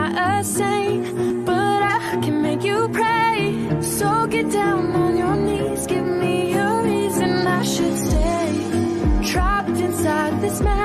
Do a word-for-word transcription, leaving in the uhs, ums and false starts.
not a saint, but I can make you pray. So get down on your knees, give me a reason I should stay. Trapped inside this mess,